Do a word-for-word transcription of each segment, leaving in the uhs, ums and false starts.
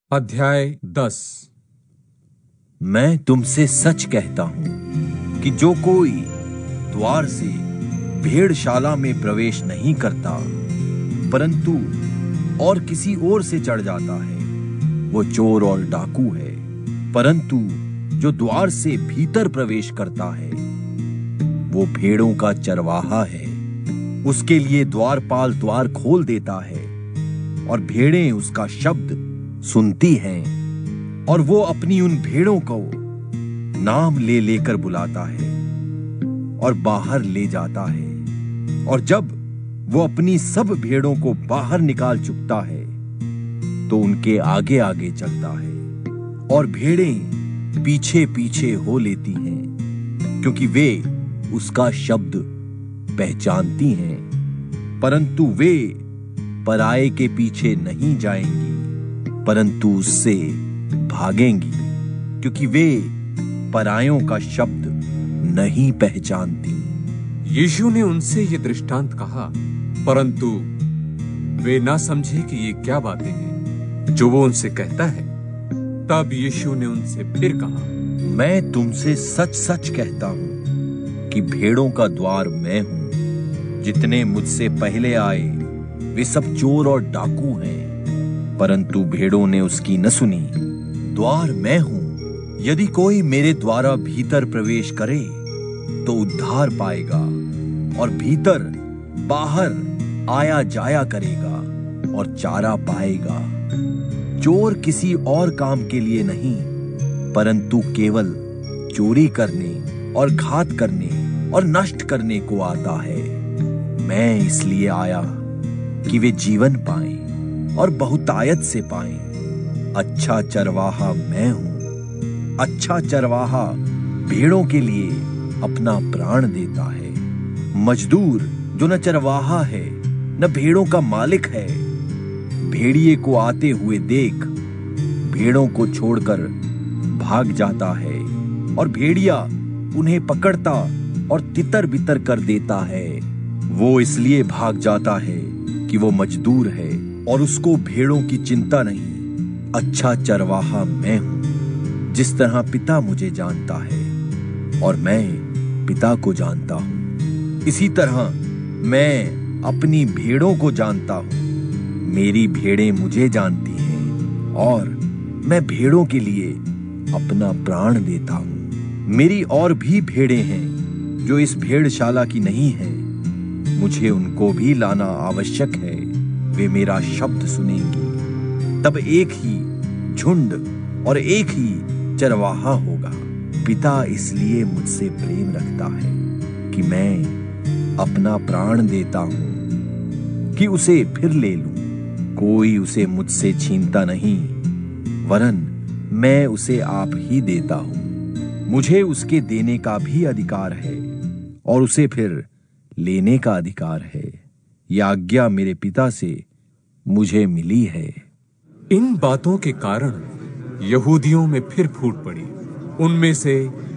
अध्याय दस। मैं तुमसे सच कहता हूं कि जो कोई द्वार से भेड़शाला में प्रवेश नहीं करता परंतु और किसी और से चढ़ जाता है वो चोर और डाकू है। परंतु जो द्वार से भीतर प्रवेश करता है वो भेड़ों का चरवाहा है। उसके लिए द्वारपाल द्वार खोल देता है और भेड़ें उसका शब्द सुनती हैं और वो अपनी उन भेड़ों को नाम ले लेकर बुलाता है और बाहर ले जाता है। और जब वो अपनी सब भेड़ों को बाहर निकाल चुकता है तो उनके आगे आगे चलता है और भेड़ें पीछे पीछे हो लेती हैं क्योंकि वे उसका शब्द पहचानती हैं। परंतु वे पराये के पीछे नहीं जाएंगी परंतु उससे भागेंगी क्योंकि वे परायों का शब्द नहीं पहचानती। यीशु ने उनसे ये दृष्टांत कहा परंतु वे ना समझे कि ये क्या बातें हैं जो वो उनसे कहता है। तब यीशु ने उनसे फिर कहा, मैं तुमसे सच सच कहता हूं कि भेड़ों का द्वार मैं हूं। जितने मुझसे पहले आए वे सब चोर और डाकू हैं परंतु भेड़ों ने उसकी न सुनी। द्वार मैं हूं, यदि कोई मेरे द्वारा भीतर प्रवेश करे तो उद्धार पाएगा और भीतर बाहर आया जाया करेगा और चारा पाएगा। चोर किसी और काम के लिए नहीं परंतु केवल चोरी करने और घात करने और नष्ट करने को आता है। मैं इसलिए आया कि वे जीवन पाएं और बहुतायत से पाएं। अच्छा चरवाहा मैं हूं। अच्छा चरवाहा भेड़ों के लिए अपना प्राण देता है। मजदूर जो न चरवाहा है न भेड़ों का मालिक है भेड़िए को आते हुए देख भेड़ों को छोड़कर भाग जाता है और भेड़िया उन्हें पकड़ता और तितर बितर कर देता है। वो इसलिए भाग जाता है कि वो मजदूर है और उसको भेड़ों की चिंता नहीं। अच्छा चरवाहा मैं हूं। जिस तरह पिता मुझे जानता है और मैं पिता को जानता हूं इसी तरह मैं अपनी भेड़ों को जानता हूं। मेरी भेड़ें मुझे जानती हैं और मैं भेड़ों के लिए अपना प्राण देता हूं। मेरी और भी भेड़ें हैं जो इस भेड़शाला की नहीं हैं। मुझे उनको भी लाना आवश्यक है। वे मेरा शब्द सुनेंगी तब एक ही झुंड और एक ही चरवाहा होगा। पिता इसलिए मुझसे प्रेम रखता है कि मैं अपना प्राण देता हूं कि उसे फिर ले लूं। कोई उसे मुझसे छीनता नहीं वरन मैं उसे आप ही देता हूं। मुझे उसके देने का भी अधिकार है और उसे फिर लेने का अधिकार है। यह आज्ञा मेरे पिता से मुझे मिली है। इन बातों के कारण यहूदियों में फिर फूट पड़ी। उनमें से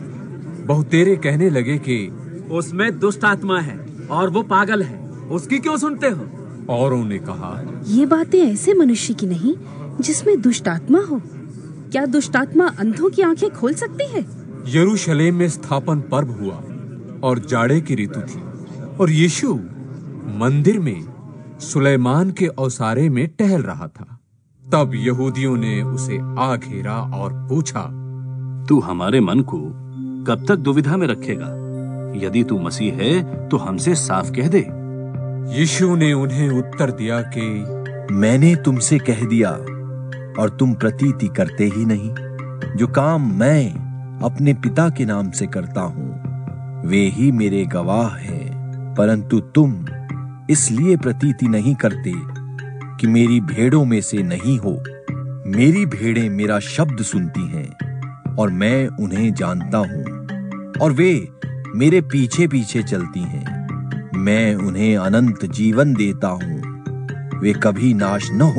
बहुतेरे कहने लगे कि उसमें दुष्ट आत्मा है और वो पागल है, उसकी क्यों सुनते हो? औरों ने कहा, ये बातें ऐसे मनुष्य की नहीं जिसमें दुष्ट आत्मा हो। क्या दुष्ट आत्मा अंधों की आंखें खोल सकती है? यरूशलेम में स्थापन पर्व हुआ और जाड़े की ऋतु थी और यीशु मंदिर में सुलेमान के औसारे में टहल रहा था। तब यहूदियों ने उसे आ घेरा और पूछा, तू हमारे मन को कब तक दुविधा में रखेगा? यदि तू मसीह है तो हमसे साफ कह दे। यीशु ने उन्हें उत्तर दिया कि मैंने तुमसे कह दिया और तुम प्रतीति करते ही नहीं। जो काम मैं अपने पिता के नाम से करता हूं वे ही मेरे गवाह हैं। परंतु तुम इसलिए प्रतीति नहीं करते कि मेरी भेड़ों में से नहीं हो। मेरी भेड़ें मेरा शब्द सुनती हैं और मैं उन्हें जानता हूं और वे मेरे पीछे पीछे चलती हैं। मैं उन्हें अनंत जीवन देता हूं। वे कभी नाश न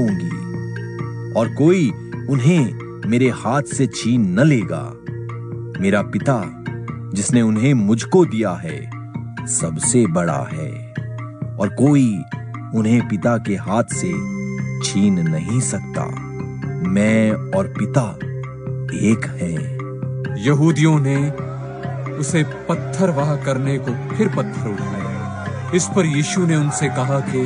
होंगी और कोई उन्हें मेरे हाथ से छीन न लेगा। मेरा पिता जिसने उन्हें मुझको दिया है सबसे बड़ा है और कोई उन्हें पिता के हाथ से छीन नहीं सकता। मैं और पिता एक हैं। यहूदियों ने उसे पत्थरवाह करने को फिर पत्थर उठाए। इस पर यीशु ने उनसे कहा कि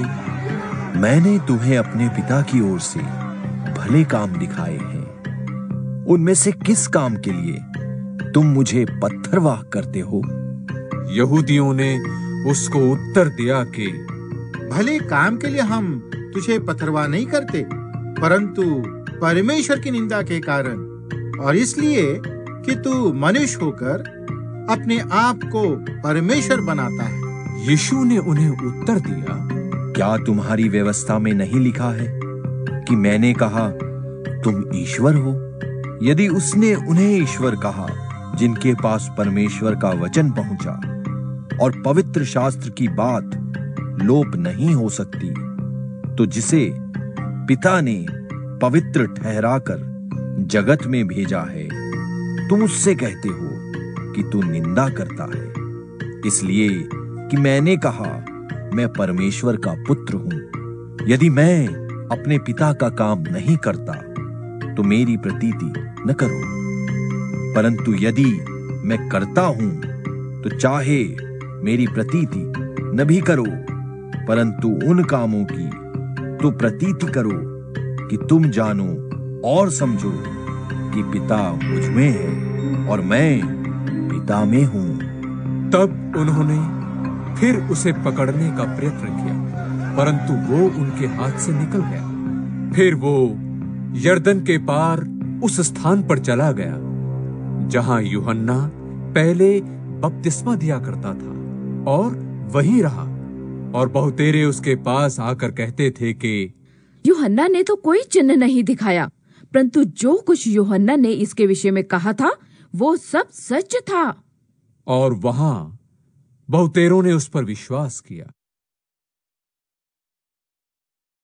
मैंने तुम्हें अपने पिता की ओर से भले काम दिखाए हैं। उनमें से किस काम के लिए तुम मुझे पत्थरवाह करते हो? यहूदियों ने उसको उत्तर दिया कि भले काम के लिए हम तुझे पत्थरवाह नहीं करते, परंतु परमेश्वर की निंदा के कारण, और इसलिए कि तू मनुष्य होकर अपने आप को परमेश्वर बनाता है। यीशु ने उन्हें उत्तर दिया, क्या तुम्हारी व्यवस्था में नहीं लिखा है कि मैंने कहा तुम ईश्वर हो? यदि उसने उन्हें ईश्वर कहा जिनके पास परमेश्वर का वचन पहुंचा और पवित्र शास्त्र की बात लोप नहीं हो सकती, तो जिसे पिता ने पवित्र ठहराकर जगत में भेजा है, तुम उससे कहते हो कि तू निंदा करता है, इसलिए कि मैंने कहा मैं परमेश्वर का पुत्र हूं। यदि मैं अपने पिता का काम नहीं करता तो मेरी प्रतीति न करो, परंतु यदि मैं करता हूं तो चाहे मेरी प्रतीति न भी करो, परंतु उन कामों की तो प्रतीति करो कि तुम जानो और समझो कि पिता मुझ में है और मैं पिता में हूं। तब उन्होंने फिर उसे पकड़ने का प्रयत्न किया, परंतु वो उनके हाथ से निकल गया। फिर वो यरदन के पार उस स्थान पर चला गया जहां यूहन्ना पहले बपतिस्मा दिया करता था, और वहीं रहा। और बहुतेरे उसके पास आकर कहते थे कि यूहन्ना ने तो कोई चिन्ह नहीं दिखाया, परंतु जो कुछ यूहन्ना ने इसके विषय में कहा था वो सब सच था। और वहां बहुतेरों ने उस पर विश्वास किया।